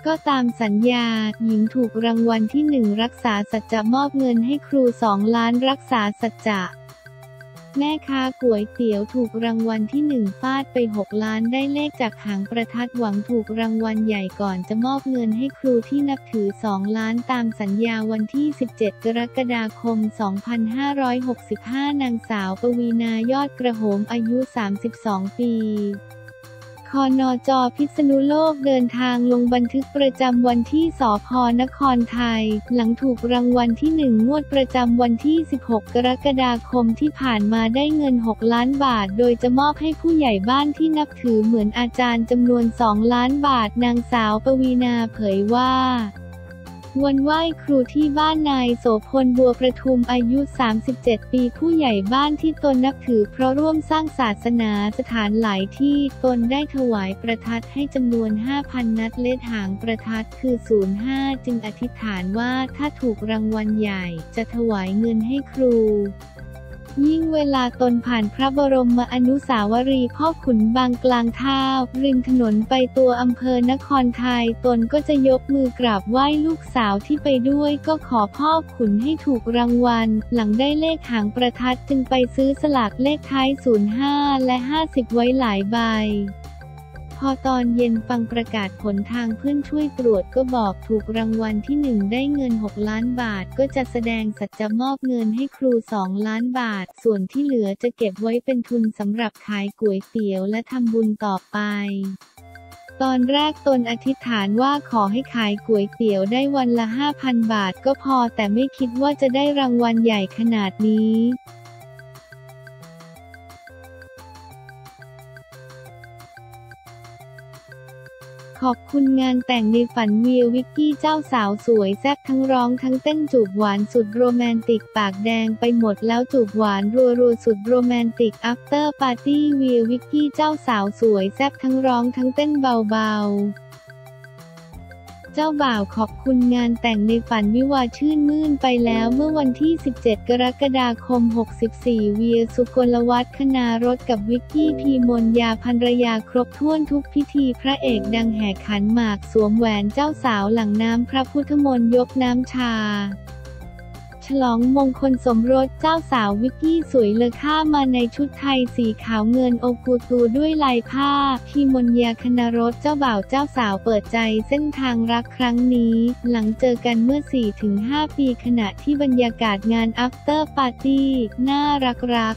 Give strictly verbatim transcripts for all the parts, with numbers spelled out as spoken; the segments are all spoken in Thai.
ก็ตามสัญญาหญิงถูกรางวัลที่หนึ่งรักษาสัจจะมอบเงินให้ครูสองล้านรักษาสัจจะแม่ค้าก๋วยเตี๋ยวถูกรางวัลที่หนึ่งฟาดไปหกล้านได้เลขจากหางประทัดหวังถูกรางวัลใหญ่ก่อนจะมอบเงินให้ครูที่นับถือสองล้านตามสัญญาวันที่สิบเจ็ดกรกฎาคมสองพันห้าร้อยหกสิบห้านางสาวปวีณายอดกระโหมอายุสามสิบสองปีคนจ.พิษณุโลกเดินทางลงบันทึกประจำวันที่สภ.นครไทยหลังถูกรางวัลที่หนึ่งงวดประจำวันที่สิบหกกรกฎาคมที่ผ่านมาได้เงินหกล้านบาทโดยจะมอบให้ผู้ใหญ่บ้านที่นับถือเหมือนอาจารย์จำนวนสองล้านบาทนางสาวปวีณาเผยว่าวันไหว้ครูที่บ้านนายโสพลบัวประทุมอายุสามสิบเจ็ดปีผู้ใหญ่บ้านที่ตนนับถือเพราะร่วมสร้างศาสนาสถานหลายที่ตนได้ถวายประทัดให้จำนวน ห้าพัน นัดเลขหางประทัดคือศูนย์ห้าจึงอธิษฐานว่าถ้าถูกรางวัลใหญ่จะถวายเงินให้ครูยิ่งเวลาตนผ่านพระบรมอนุสาวรีย์พ่อขุนบางกลางท่าริมถนนไปตัวอำเภอนครไทยตนก็จะยกมือกราบไหว้ลูกสาวที่ไปด้วยก็ขอพ่อขุนให้ถูกรางวัลหลังได้เลขหางประทัดจึงไปซื้อสลากเลขท้ายศูนย์ห้าและห้าสิบไว้หลายใบพอตอนเย็นฟังประกาศผลทางเพื่อนช่วยตรวจก็บอกถูกรางวัลที่หนึ่งได้เงินหกล้านบาทก็จะแสดงสัจจะมอบเงินให้ครูสองล้านบาทส่วนที่เหลือจะเก็บไว้เป็นทุนสำหรับขายก๋วยเตี๋ยวและทำบุญต่อไปตอนแรกตนอธิษฐานว่าขอให้ขายก๋วยเตี๋ยวได้วันละ ห้าพัน บาทก็พอแต่ไม่คิดว่าจะได้รางวัลใหญ่ขนาดนี้ขอบคุณงานแต่งในฝันเวียวิกกี้เจ้าสาวสวยแซ่บทั้งร้องทั้งเต้นจูบหวานสุดโรแมนติกปากแดงไปหมดแล้วจูบหวานรัวๆสุดโรแมนติกอัฟเตอร์ปาร์ตี้เวียวิกกี้เจ้าสาวสวยแซ่บทั้งร้องทั้งเต้นเบาๆเจ้าบ่าวขอบคุณงานแต่งในฝันวิวาห์ชื่นมื่นไปแล้วเมื่อวันที่สิบเจ็ดกรกฎาคมหกสิบสี่เวียสุกลวัฒน์คณารถกับวิกกี้พีมนยาภรรยาครบถ้วนทุกพิธีพระเอกดังแห่ขันหมากสวมแหวนเจ้าสาวหลังน้ำพระพุทธมนต์ยกน้ำชาฉลองมงคลสมรสเจ้าสาววิกกี้สวยเลอค่ามาในชุดไทยสีขาวเงินโอกูตูด้วยลายผ้าพีมนยาคณรสเจ้าบ่าวเจ้าสาวเปิดใจเส้นทางรักครั้งนี้หลังเจอกันเมื่อ สี่ถึงห้า ปีขณะที่บรรยากาศงาน After Party น่ารักรัก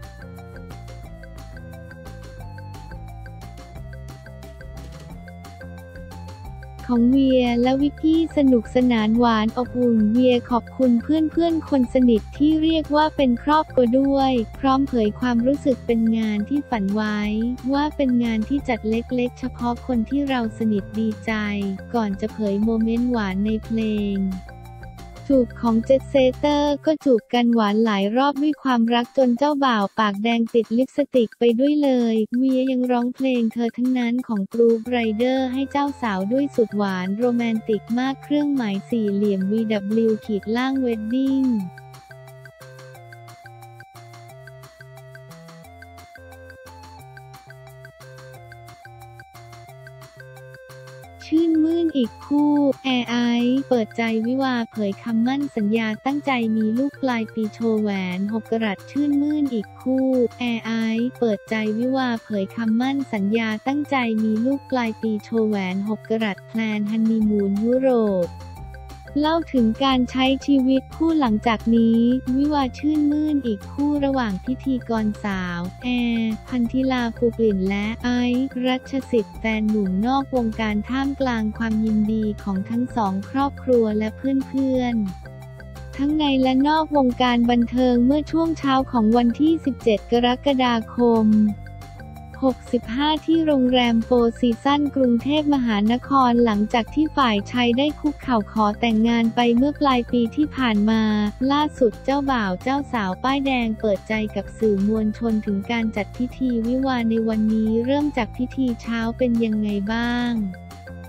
ของเวียและวิกกี้สนุกสนานหวานอบอุ่นเวียขอบคุณเพื่อนๆคนสนิทที่เรียกว่าเป็นครอบครัวด้วยพร้อมเผยความรู้สึกเป็นงานที่ฝันไว้ว่าเป็นงานที่จัดเล็กๆเฉพาะคนที่เราสนิทดีใจก่อนจะเผยโมเมนต์หวานในเพลงจูบของเจ็ตเซเตอร์ก็จูบกันหวานหลายรอบด้วยความรักจนเจ้าบ่าวปากแดงติดลิปสติกไปด้วยเลยเวียยังร้องเพลงเธอทั้งนั้นของกรูฟไรเดอร์ให้เจ้าสาวด้วยสุดหวานโรแมนติกมากเครื่องหมายสี่เหลี่ยม วี ดับเบิลยู ขีดล่างเวดดิ้งชื่นมื่นอีกคู่แอร์ไอซ์เปิดใจวิวาห์เผยคำมั่นสัญญาตั้งใจมีลูกปลายปีโชว์แหวนหกกะรัตชื่นมื่นอีกคู่แอร์ไอซ์เปิดใจวิวาห์เผยคำมั่นสัญญาตั้งใจมีลูกปลายปีโชว์แหวนหกกะรัตแพลนฮันนีมูนยุโรปเล่าถึงการใช้ชีวิตคู่หลังจากนี้วิวาห์ชื่นมื่นอีกคู่ระหว่างพิธีกรสาวแอร์พันธิลาภูกลิ่นและไอซ์รัชสิทธิ์แฟนหนุ่มนอกวงการท่ามกลางความยินดีของทั้งสองครอบครัวและเพื่อนๆทั้งในและนอกวงการบันเทิงเมื่อช่วงเช้าของวันที่สิบเจ็ดกรกฎาคมหกสิบห้าที่โรงแรมโฟร์ซีซั่นกรุงเทพมหานครหลังจากที่ฝ่ายชายได้คุกเข่าขอแต่งงานไปเมื่อปลายปีที่ผ่านมาล่าสุดเจ้าบ่าวเจ้าสาวป้ายแดงเปิดใจกับสื่อมวลชนถึงการจัดพิธีวิวาห์ในวันนี้เริ่มจากพิธีเช้าเป็นยังไงบ้าง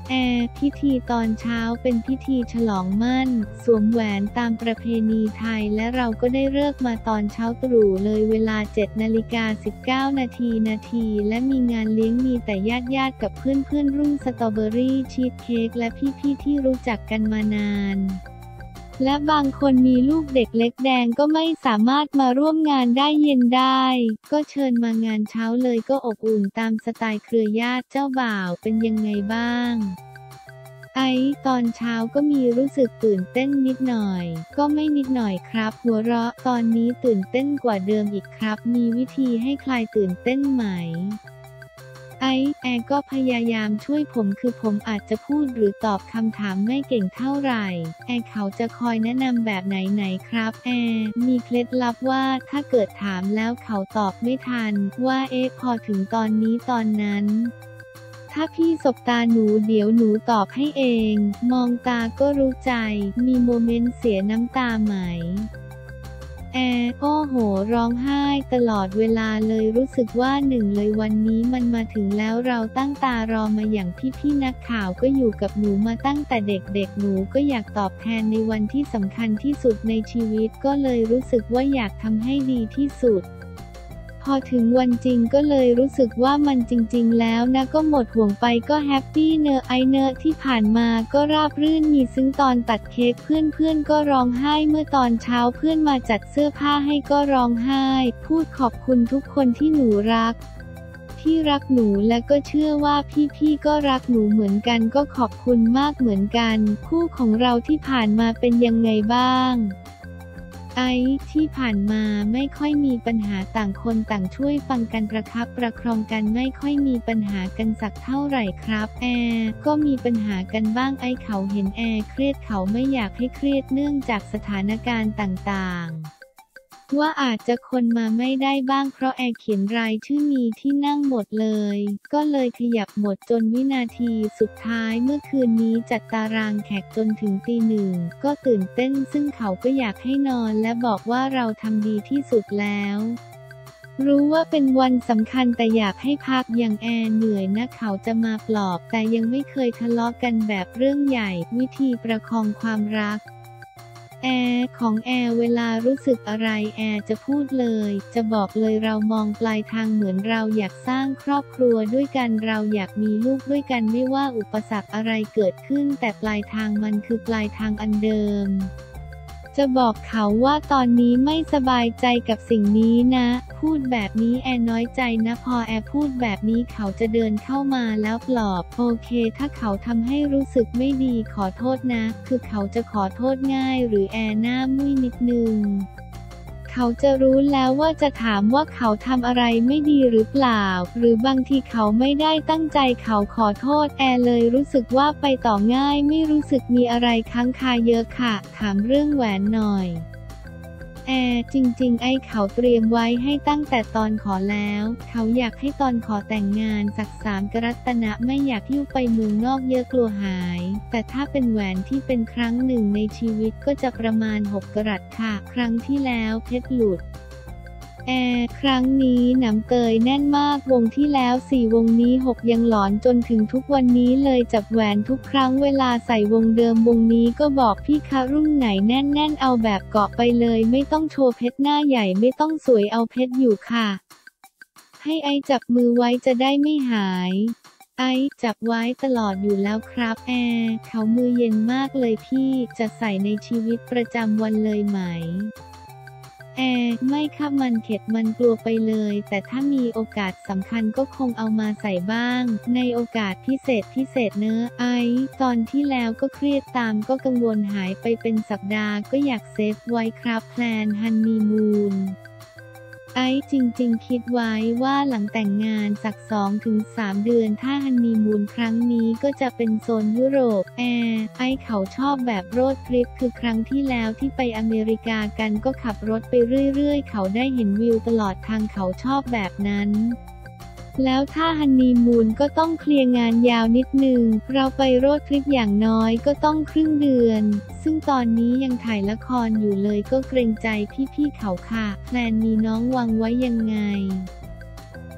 แอร์พิธีตอนเช้าเป็นพิธีฉลองมั่นสวมแหวนตามประเพณีไทยและเราก็ได้ฤกษ์มาตอนเช้าตรู่เลยเวลา เจ็ดนาฬิกาสิบเก้านาทีนาทีและมีงานเลี้ยงมีแต่ญาติญาติกับเพื่อนเพื่อนรุ่นสตรอเบอรี่ชีสเค้กและพี่ๆที่รู้จักกันมานานและบางคนมีลูกเด็กเล็กแดงก็ไม่สามารถมาร่วมงานได้เย็นได้ก็เชิญมางานเช้าเลยก็อบอุ่นตามสไตล์เครือญาติเจ้าบ่าวเป็นยังไงบ้างไอ้ตอนเช้าก็มีรู้สึกตื่นเต้นนิดหน่อยก็ไม่นิดหน่อยครับหัวเราะตอนนี้ตื่นเต้นกว่าเดิมอีกครับมีวิธีให้คลายตื่นเต้นไหมไอแอร์ก็พยายามช่วยผมคือผมอาจจะพูดหรือตอบคำถามไม่เก่งเท่าไหร่แอร์เขาจะคอยแนะนำแบบไหนไหนครับแอร์มีเคล็ดลับว่าถ้าเกิดถามแล้วเขาตอบไม่ทันว่าเอ๊ะพอถึงตอนนี้ตอนนั้นถ้าพี่สบตาหนูเดี๋ยวหนูตอบให้เองมองตาก็รู้ใจมีโมเมนต์เสียน้ำตาไหมแอร์โอ้โหร้องไห้ตลอดเวลาเลยรู้สึกว่าหนึ่งเลยวันนี้มันมาถึงแล้วเราตั้งตารอมาอย่างพี่ๆนักข่าวก็อยู่กับหนูมาตั้งแต่เด็กๆหนูก็อยากตอบแทนในวันที่สำคัญที่สุดในชีวิตก็เลยรู้สึกว่าอยากทำให้ดีที่สุดพอถึงวันจริงก็เลยรู้สึกว่ามันจริงๆแล้วนะก็หมดห่วงไปก็แฮปปี้เนอะไอเนอะที่ผ่านมาก็ราบรื่นมีซึ่งตอนตัดเค้กเพื่อนๆก็ร้องไห้เมื่อตอนเช้าเพื่อนมาจัดเสื้อผ้าให้ก็ร้องไห้พูดขอบคุณทุกคนที่หนูรักที่รักหนูและก็เชื่อว่าพี่ๆก็รักหนูเหมือนกันก็ขอบคุณมากเหมือนกันคู่ของเราที่ผ่านมาเป็นยังไงบ้างไอ้ที่ผ่านมาไม่ค่อยมีปัญหาต่างคนต่างช่วยฟังกันประคับประคองกันไม่ค่อยมีปัญหากันสักเท่าไหร่ครับแอร์ก็มีปัญหากันบ้างไอ้เขาเห็นแอร์เครียดเขาไม่อยากให้เครียดเนื่องจากสถานการณ์ต่างๆว่าอาจจะคนมาไม่ได้บ้างเพราะแอร์เขียนรายชื่อมีที่นั่งหมดเลยก็เลยขยับหมดจนวินาทีสุดท้ายเมื่อคืนนี้จัดตารางแขกจนถึงตีหนึ่งก็ตื่นเต้นซึ่งเขาก็อยากให้นอนและบอกว่าเราทำดีที่สุดแล้วรู้ว่าเป็นวันสำคัญแต่อยากให้พักอย่างแอร์เหนื่อยนะเขาจะมาปลอบแต่ยังไม่เคยทะเลาะกันแบบเรื่องใหญ่วิธีประคองความรักแอร์ของแอร์เวลารู้สึกอะไรแอร์จะพูดเลยจะบอกเลยเรามองปลายทางเหมือนเราอยากสร้างครอบครัวด้วยกันเราอยากมีลูกด้วยกันไม่ว่าอุปสรรคอะไรเกิดขึ้นแต่ปลายทางมันคือปลายทางอันเดิมจะบอกเขาว่าตอนนี้ไม่สบายใจกับสิ่งนี้นะพูดแบบนี้แอร์น้อยใจนะพอแอร์พูดแบบนี้เขาจะเดินเข้ามาแล้วปลอบโอเคถ้าเขาทำให้รู้สึกไม่ดีขอโทษนะคือเขาจะขอโทษง่ายหรือแอร์หน้ามุ้ยนิดนึงเขาจะรู้แล้วว่าจะถามว่าเขาทำอะไรไม่ดีหรือเปล่าหรือบางทีเขาไม่ได้ตั้งใจเขาขอโทษแอร์เลยรู้สึกว่าไปต่อง่ายไม่รู้สึกมีอะไรค้างคาเยอะค่ะถามเรื่องแหวนหน่อยแอร์จริงๆไอ้เขาเตรียมไว้ให้ตั้งแต่ตอนขอแล้วเขาอยากให้ตอนขอแต่งงานสักสามกรัตนะไม่อยากหิ้วไปเมืองนอกเยอะกลัวหายแต่ถ้าเป็นแหวนที่เป็นครั้งหนึ่งในชีวิตก็จะประมาณหกกรัตค่ะครั้งที่แล้วเพชรหลุดแอร์ครั้งนี้หนำเตยแน่นมากวงที่แล้วสี่วงนี้หกยังหลอนจนถึงทุกวันนี้เลยจับแหวนทุกครั้งเวลาใส่วงเดิมวงนี้ก็บอกพี่คะรุ่นไหนแน่นๆเอาแบบเกาะไปเลยไม่ต้องโชว์เพชรหน้าใหญ่ไม่ต้องสวยเอาเพชรอยู่ค่ะให้ไอจับมือไว้จะได้ไม่หายไอจับไว้ตลอดอยู่แล้วครับแอร์เขามือเย็นมากเลยพี่จะใส่ในชีวิตประจำวันเลยไหมแอร์ไม่ค่ะมันเข็ดมันกลัวไปเลยแต่ถ้ามีโอกาสสำคัญก็คงเอามาใส่บ้างในโอกาสพิเศษพิเศษเนอะไอตอนที่แล้วก็เครียดตามก็กังวลหายไปเป็นสัปดาห์ก็อยากเซฟไว้ครับแพลนฮันนีมูนไอจริงๆคิดไว้ว่าหลังแต่งงานสัก สองถึงสาม เดือนถ้าฮันนีมูนครั้งนี้ก็จะเป็นโซนยุโรปแอร์ไอเขาชอบแบบโรดทริปคือครั้งที่แล้วที่ไปอเมริกากันก็ขับรถไปเรื่อยๆเขาได้เห็นวิวตลอดทางเขาชอบแบบนั้นแล้วถ้าฮันนีมูนก็ต้องเคลียร์งานยาวนิดนึงเราไปโรดทริปอย่างน้อยก็ต้องครึ่งเดือนซึ่งตอนนี้ยังถ่ายละครอยู่เลยก็เกรงใจพี่ๆเขาค่ะแพลนมีน้องวางไว้ยังไง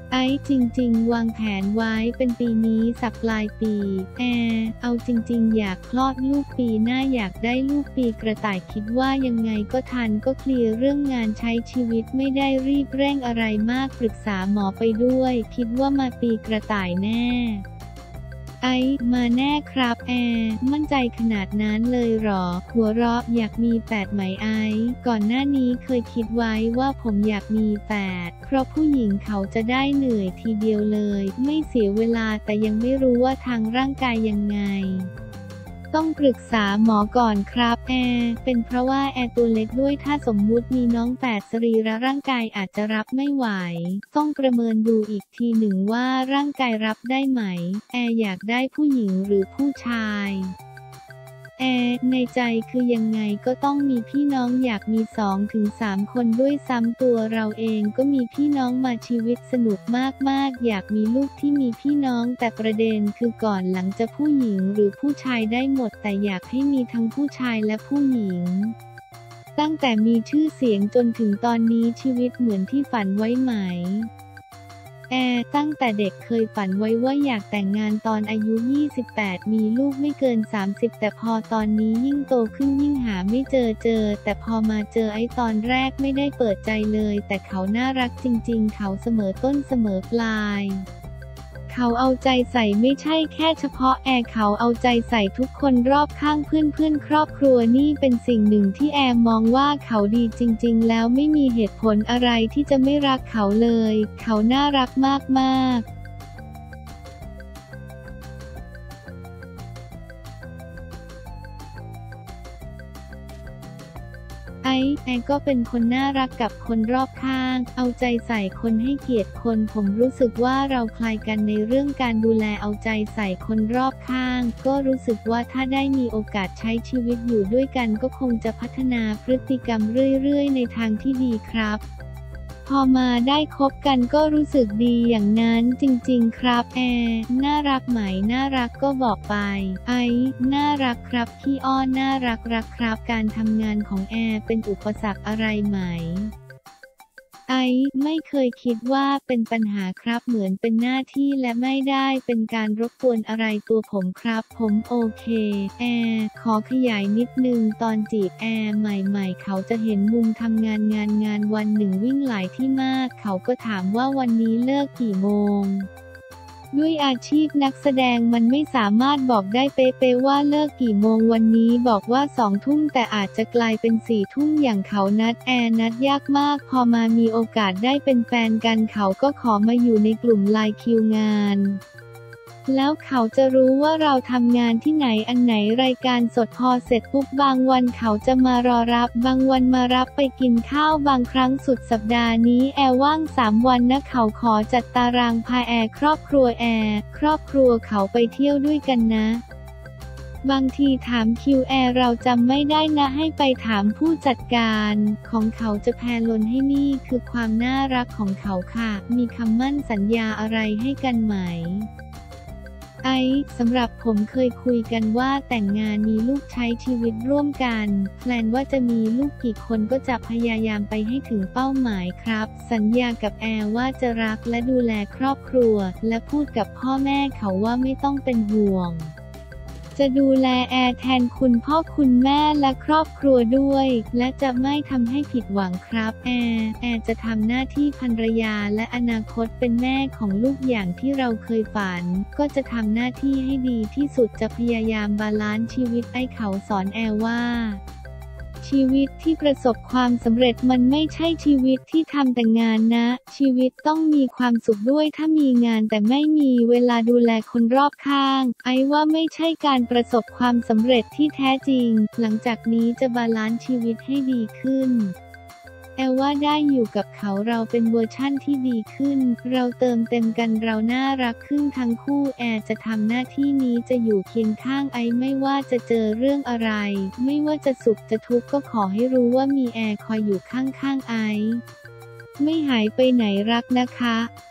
ไอ้จริงๆวางแผนไว้เป็นปีนี้สักปลายปีแอร์เอาจริงๆอยากคลอดลูกปีหน้าอยากได้ลูกปีกระต่ายคิดว่ายังไงก็ทันก็เคลียร์เรื่องงานใช้ชีวิตไม่ได้รีบเร่งอะไรมากปรึกษาหมอไปด้วยคิดว่ามาปีกระต่ายแน่ไอมาแน่ครับแอร์มั่นใจขนาดนั้นเลยหรอหัวเราะอยากมีแฝดไหมไอก่อนหน้านี้เคยคิดไว้ว่าผมอยากมีแฝดเพราะผู้หญิงเขาจะได้เหนื่อยทีเดียวเลยไม่เสียเวลาแต่ยังไม่รู้ว่าทางร่างกายยังไงต้องปรึกษาหมอก่อนครับแอร์เป็นเพราะว่าแอร์ตัวเล็กด้วยถ้าสมมุติมีน้องแฝดสรีระร่างกายอาจจะรับไม่ไหวต้องประเมินดูอีกทีหนึ่งว่าร่างกายรับได้ไหมแอร์อยากได้ผู้หญิงหรือผู้ชายแอร์ในใจคือยังไงก็ต้องมีพี่น้องอยากมี สองถึงสาม คนด้วยซ้ำตัวเราเองก็มีพี่น้องมาชีวิตสนุกมากๆอยากมีลูกที่มีพี่น้องแต่ประเด็นคือก่อนหลังจะผู้หญิงหรือผู้ชายได้หมดแต่อยากให้มีทั้งผู้ชายและผู้หญิงตั้งแต่มีชื่อเสียงจนถึงตอนนี้ชีวิตเหมือนที่ฝันไว้ไหมแอร์ตั้งแต่เด็กเคยฝันไว้ว่าอยากแต่งงานตอนอายุยี่สิบแปดมีลูกไม่เกินสามสิบแต่พอตอนนี้ยิ่งโตขึ้นยิ่งหาไม่เจอเจอแต่พอมาเจอไอ้ตอนแรกไม่ได้เปิดใจเลยแต่เขาน่ารักจริงๆเขาเสมอต้นเสมอปลายเขาเอาใจใส่ไม่ใช่แค่เฉพาะแอร์เขาเอาใจใส่ทุกคนรอบข้างเพื่อนๆครอบครัวนี่เป็นสิ่งหนึ่งที่แอร์มองว่าเขาดีจริงๆแล้วไม่มีเหตุผลอะไรที่จะไม่รักเขาเลยเขาน่ารักมากๆไอ้แอร์ก็เป็นคนน่ารักกับคนรอบข้างเอาใจใส่คนให้เกียรติคนผมรู้สึกว่าเราคล้ายกันในเรื่องการดูแลเอาใจใส่คนรอบข้างก็รู้สึกว่าถ้าได้มีโอกาสใช้ชีวิตอยู่ด้วยกันก็คงจะพัฒนาพฤติกรรมเรื่อยๆในทางที่ดีครับพอมาได้คบกันก็รู้สึกดีอย่างนั้นจริงๆครับแอร์น่ารักไหมน่ารักก็บอกไปไอ้น่ารักครับขี้อ้อนน่ารักรักครับการทำงานของแอร์เป็นอุปสรรคอะไรไหมไอ้ไม่เคยคิดว่าเป็นปัญหาครับเหมือนเป็นหน้าที่และไม่ได้เป็นการรบกวนอะไรตัวผมครับผมโอเคแอร์ขอขยายนิดนึงตอนจีบแอร์ใหม่ๆเขาจะเห็นมุมทำงานงานงานวันหนึ่งวิ่งหลายที่มากเขาก็ถามว่าวันนี้เลิกกี่โมงด้วยอาชีพนักแสดงมันไม่สามารถบอกได้เป๊ะๆว่าเลิกกี่โมงวันนี้บอกว่าสองทุ่มแต่อาจจะกลายเป็นสี่ทุ่มอย่างเขานัดแอร์นัดยากมากพอมามีโอกาสได้เป็นแฟนกันเขาก็ขอมาอยู่ในกลุ่มไลน์คิวงานแล้วเขาจะรู้ว่าเราทำงานที่ไหนอันไหนรายการสดพอเสร็จปุ๊บบางวันเขาจะมารอรับบางวันมารับไปกินข้าวบางครั้งสุดสัปดาห์นี้แอร์ว่างสามวันนะเขาขอจัดตารางพาแอร์ครอบครัวแอร์ครอบครัวเขาไปเที่ยวด้วยกันนะบางทีถามคิวแอร์เราจำไม่ได้นะให้ไปถามผู้จัดการของเขาจะแพลนให้นี่คือความน่ารักของเขาค่ะมีคำมั่นสัญญาอะไรให้กันไหมไอสำหรับผมเคยคุยกันว่าแต่งงานมีลูกใช้ชีวิตร่วมกันแพลนว่าจะมีลูกกี่คนก็จะพยายามไปให้ถึงเป้าหมายครับสัญญากับแอร์ว่าจะรักและดูแลครอบครัวและพูดกับพ่อแม่เขาว่าไม่ต้องเป็นห่วงจะดูแลแอร์แทนคุณพ่อคุณแม่และครอบครัวด้วยและจะไม่ทำให้ผิดหวังครับแอร์แอร์จะทำหน้าที่ภรรยาและอนาคตเป็นแม่ของลูกอย่างที่เราเคยฝันก็จะทำหน้าที่ให้ดีที่สุดจะพยายามบาลานซ์ชีวิตไอ้เขาสอนแอร์ว่าชีวิตที่ประสบความสำเร็จมันไม่ใช่ชีวิตที่ทำแต่งานนะชีวิตต้องมีความสุขด้วยถ้ามีงานแต่ไม่มีเวลาดูแลคนรอบข้างไอ้ว่าไม่ใช่การประสบความสำเร็จที่แท้จริงหลังจากนี้จะบาลานซ์ชีวิตให้ดีขึ้นแอลว่าได้อยู่กับเขาเราเป็นเวอร์ชั่นที่ดีขึ้นเราเติมเต็มกันเราน่ารักขึ้นทั้งคู่แอร์จะทำหน้าที่นี้จะอยู่เคียงข้างไอไม่ว่าจะเจอเรื่องอะไรไม่ว่าจะสุขจะทุกข์ก็ขอให้รู้ว่ามีแอร์คอยอยู่ข้างๆไอไม่หายไปไหนรักนะคะ